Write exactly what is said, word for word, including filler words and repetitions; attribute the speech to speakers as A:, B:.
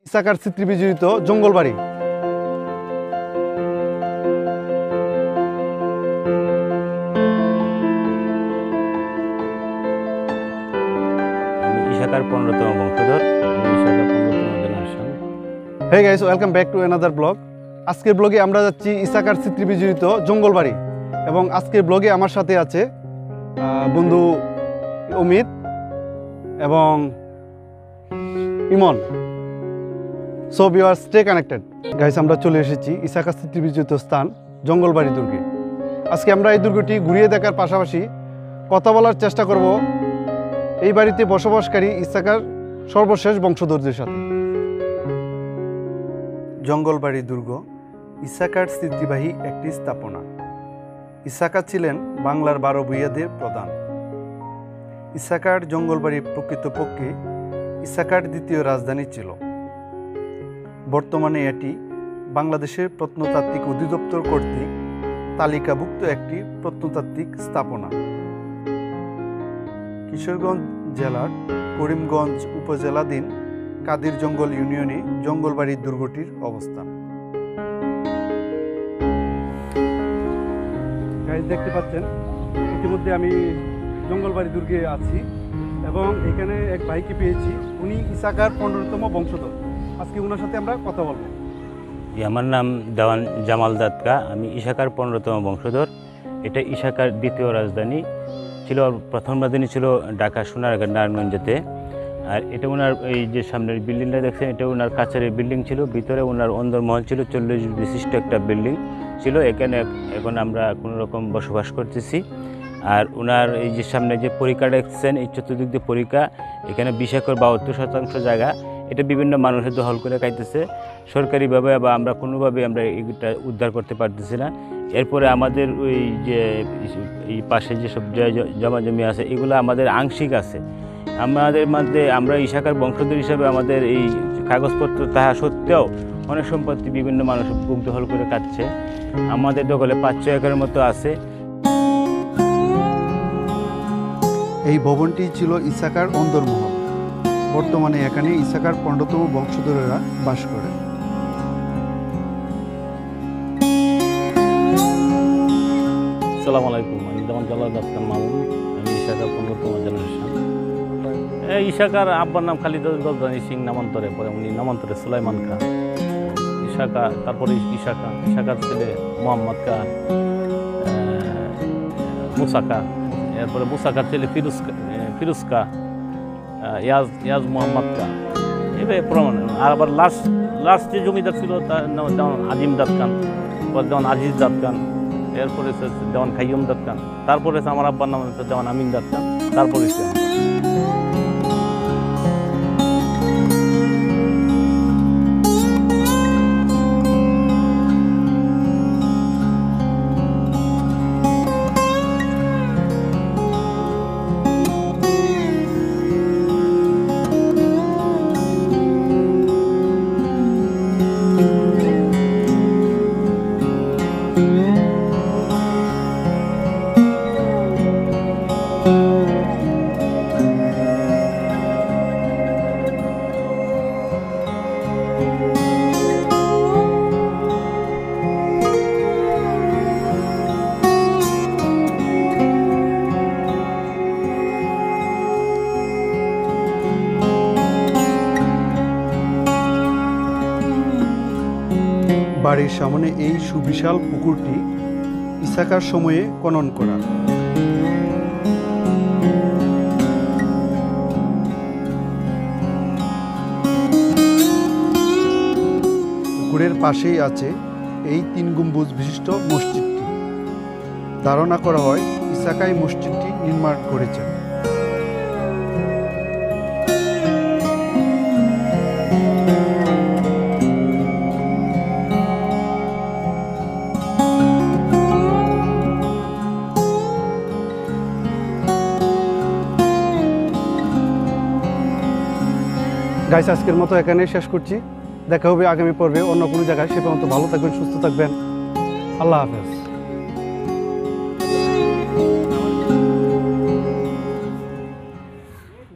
A: ইসাকার স্মৃতি বিজড়িত জঙ্গলবাড়ি।
B: আমি ইসাকার পনেরোতম বংশধর। আমি ইসাকার পনেরোতম generation.
A: Hey guys, welcome back to another blog. আজকের ব্লগে আমরা যাচ্ছি ইসাকার স্মৃতি বিজড়িত জঙ্গলবাড়ি এবং আজকের ব্লগে আমার সাথে আছে বন্ধু অমিত এবং Emon. So viewers, stay connected. Guys, আমরা চলে এসেছি ইসাকার স্মৃতি বিজড়িত স্থান জঙ্গলবাড়ি দুর্গে। আজকে আমরা এই দুর্গটি ঘুরিয়ে দেখার পাশাপাশি কথা বলার চেষ্টা করব এই বাড়িতে বসবাসকারী ইসাকার সর্বশেষ বংশধরদের সাথে। জঙ্গলবাড়ি দুর্গ ইসাকার স্মৃতিবাহী একটি স্থাপনা। ইসাকা ছিলেন বাংলার বারো ভূঁইয়াদের প্রধান। ইসাকার জঙ্গলবাড়ি প্রকৃতপক্ষে ইসাকার দ্বিতীয় রাজধানী ছিল। বর্তমানে এটি বাংলাদেশের প্রত্নতাত্ত্বিক অধিদপ্তর কর্তৃক তালিকাভুক্ত একটি প্রত্নতাত্ত্বিক স্থাপনা। কিশোরগঞ্জ জেলার করিমগঞ্জ উপজেলাধীন কাদির জঙ্গল ইউনিয়নে জঙ্গলবাড়ি দুর্গটির অবস্থান। গাইস, দেখতে পাচ্ছেন ইতিমধ্যে আমি জঙ্গলবাড়ি দুর্গে আছি এবং এখানে এক ভাইকে পেয়েছি। উনি ইসাকার পনেরোতম বংশধর। আজকে ওনার সাথে আমরা কথা বলবো।
B: আমার নাম দেওয়ান জামাল দাদকা। আমি ইসাকার পনেরোতম বংশধর। এটা ইসাকার দ্বিতীয় রাজধানী ছিল। প্রথম রাজধানী ছিল ঢাকা সোনারগাঁ নারায়ণগঞ্জেতে। আর এটা ওনার এই যে সামনের বিল্ডিংটা দেখছেন, এটা ওনার কাছারের বিল্ডিং ছিল। ভিতরে ওনার অন্দরমহল ছিল, চল্লিশ বিশিষ্ট একটা বিল্ডিং ছিল। এখানে এখন আমরা কোনো রকম বসবাস করতেছি। আর ওনার এই যে সামনে যে পরীক্ষা দেখছেন, এই চতুর্দিক দিয়ে পরীক্ষা, এখানে বিশ একর বাহাত্তর শতাংশ জায়গা, এটা বিভিন্ন মানুষের দখল করে খাইতেছে সরকারিভাবে, বা আমরা কোনোভাবে আমরা এটা উদ্ধার করতে পারতেছি না। এরপরে আমাদের ওই যে এই পাশে যেসব জমা জমি আছে, এগুলো আমাদের আংশিক আছে। আমাদের মধ্যে আমরা ইসাকার বংশধর হিসাবে আমাদের এই কাগজপত্র তাহা সত্ত্বেও অনেক সম্পত্তি বিভিন্ন মানুষ বুক দখল করে খাচ্ছে। আমাদের দখলে পাঁচ ছয় একরের মতো আছে।
A: এই ভবনটি ছিল ইসাকার অন্দরমহল। বর্তমানে এখানে ইসাকার পনেরোতম বংশধরেরা বাস করে।
C: আসসালামু আলাইকুম। আমি যেমন জালাল দাস্তান মামুন। আমি ইসাকার পনেরোতম জেনারেশন। এই ইসাকার আব্বার নাম খালিদ গজদানি সিং, নামান্তরে পরে উনি নামান্তরে সুলাইমান খান। ইসাকা, তারপরে ইসাকা, ইসাকার ছেলে মোহাম্মদ কা, মুসাকা, এরপরে মুসাকার ছেলে ফিরুজ ফিরুজ কা, ইয়াজ ইয়াজ মোহাম্মদ কা, এভাবে প্রমাণ। আর আবার লাস্ট লাস্ট যে জমিদার ছিল তার নাম যেমন আজিম দাদ খান, তারপর যেমন আজিজ দাদ খান, এরপরে যেমন খাইয়ুম দাদ খান, তারপরে আমার আব্বার নাম হচ্ছে যেমন আমিন দাদ খান, তারপরে
A: বাড়ির সামনে এই সুবিশাল পুকুরটি ইসাকার সময়ে খনন করা। পুকুরের পাশেই আছে এই তিন গম্বুজ বিশিষ্ট মসজিদটি। ধারণা করা হয় ইসাকাই মসজিদটি নির্মাণ করেছেন। গাইস, আজকের মতো এখানে শেষ করছি। দেখা হবে আগামী পর্বে অন্য কোনো জায়গায়। সে পর্যন্ত ভালো থাকবেন, সুস্থ থাকবেন। আল্লাহ হাফেজ।